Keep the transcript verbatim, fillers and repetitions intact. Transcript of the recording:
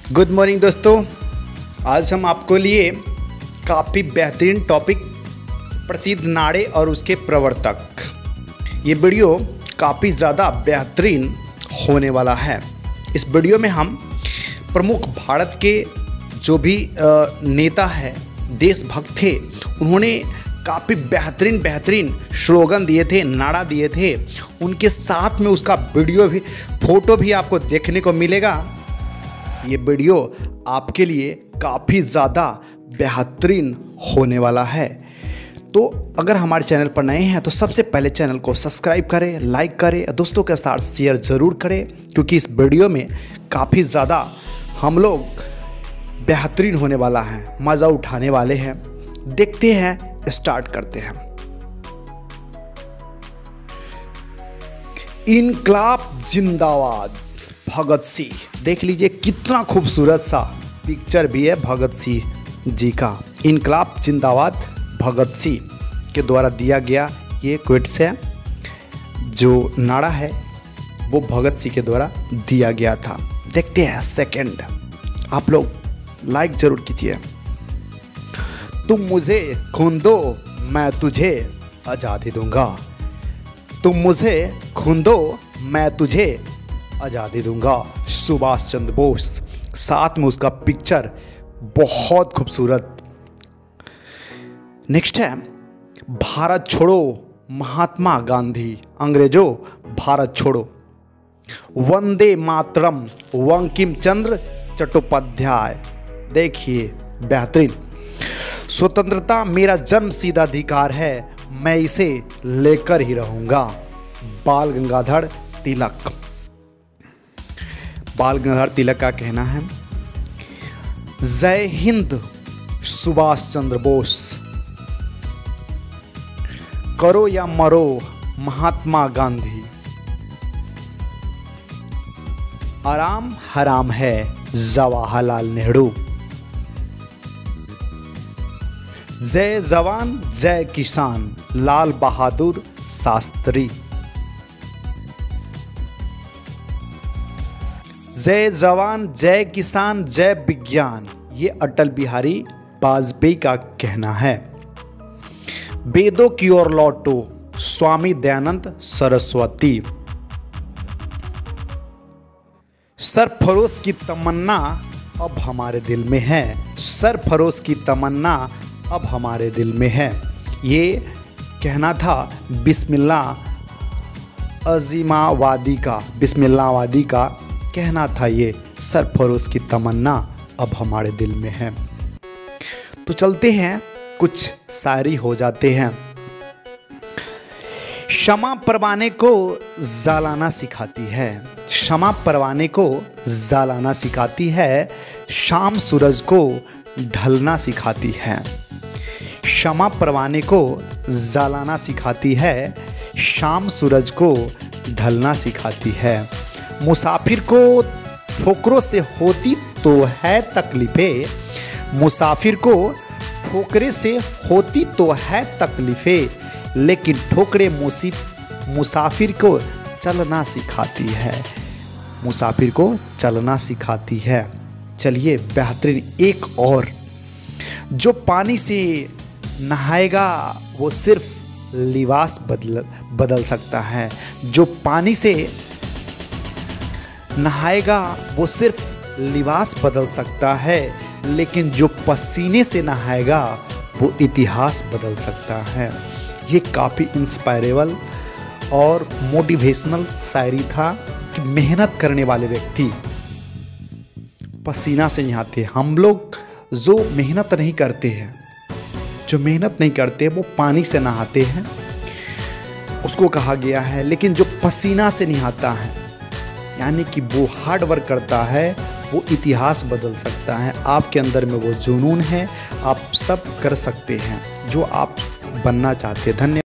Good morning दोस्तों। आज हम आपको लिए काफ़ी बेहतरीन टॉपिक प्रसिद्ध नाड़े और उसके प्रवर्तक। ये वीडियो काफ़ी ज़्यादा बेहतरीन होने वाला है। इस वीडियो में हम प्रमुख भारत के जो भी नेता है, देशभक्त थे, उन्होंने काफ़ी बेहतरीन बेहतरीन स्लोगन दिए थे, नारा दिए थे। उनके साथ में उसका वीडियो भी, फोटो भी आपको देखने को मिलेगा। ये वीडियो आपके लिए काफ़ी ज़्यादा बेहतरीन होने वाला है। तो अगर हमारे चैनल पर नए हैं तो सबसे पहले चैनल को सब्सक्राइब करें, लाइक करें, दोस्तों के साथ शेयर ज़रूर करें, क्योंकि इस वीडियो में काफ़ी ज़्यादा हम लोग बेहतरीन होने वाला है, मज़ा उठाने वाले हैं। देखते हैं, स्टार्ट करते हैं। इनकलाब जिंदाबाद भगत सिंह। देख लीजिए कितना खूबसूरत सा पिक्चर भी है भगत सिंह जी का। इनकलाब जिंदाबाद भगत सिंह के द्वारा दिया गया ये क्विट्स है। जो नारा है वो भगत सिंह के द्वारा दिया गया था। देखते हैं सेकंड। आप लोग लाइक जरूर कीजिए। तुम मुझे खून दो, मैं तुझे आज़ादी दूंगा। तुम मुझे खून दो, मैं तुझे आज़ादी दूंगा। सुभाष चंद्र बोस, साथ में उसका पिक्चर बहुत खूबसूरत। नेक्स्ट है भारत छोड़ो महात्मा गांधी। अंग्रेजों भारत छोड़ो। वंदे मातरम बंकिम चंद्र चट्टोपाध्याय। देखिए बेहतरीन। स्वतंत्रता मेरा जन्मसिद्ध अधिकार है, मैं इसे लेकर ही रहूंगा। बाल गंगाधर तिलक। बाल गंगाधर तिलक का कहना है, जय हिंद सुभाष चंद्र बोस। करो या मरो महात्मा गांधी। आराम हराम है जवाहरलाल नेहरू। जय जवान जय किसान लाल बहादुर शास्त्री। जय जवान जय किसान जय विज्ञान, ये अटल बिहारी वाजपेयी का कहना है। वेदों की ओर लौटो स्वामी दयानंद सरस्वती। सरफरोश की तमन्ना अब हमारे दिल में है। सरफरोश की तमन्ना अब हमारे दिल में है। ये कहना था बिस्मिल्लाह अजीमावादी का। बिस्मिल्लाहवादी का कहना था ये, सरफरोश की तमन्ना अब हमारे दिल में है। तो चलते हैं, कुछ शायरी हो जाते हैं। क्षमा परवाने को जलाना सिखाती है। क्षमा परवाने को जलाना सिखाती है। शाम सूरज को ढलना सिखाती है। क्षमा परवाने को जलाना सिखाती है। शाम सूरज को ढलना सिखाती है। मुसाफिर को ठोकरों से होती तो है तकलीफें। मुसाफिर को ठोकरे से होती तो है तकलीफें, लेकिन ठोकरे मुसाफिर को चलना सिखाती है। मुसाफिर को चलना सिखाती है। चलिए बेहतरीन एक और। जो पानी से नहाएगा वो सिर्फ लिबास बदल बदल सकता है। जो पानी से नहाएगा वो सिर्फ लिबास बदल सकता है, लेकिन जो पसीने से नहाएगा वो इतिहास बदल सकता है। ये काफ़ी इंस्पायरेबल और मोटिवेशनल शायरी था कि मेहनत करने वाले व्यक्ति पसीना से नहाते। हम लोग जो मेहनत नहीं करते हैं, जो मेहनत नहीं करते वो पानी से नहाते हैं, उसको कहा गया है। लेकिन जो पसीना से नहाता है, यानी कि वो हार्ड वर्क करता है, वो इतिहास बदल सकता है। आपके अंदर में वो जुनून है, आप सब कर सकते हैं जो आप बनना चाहते हैं। धन्यवाद।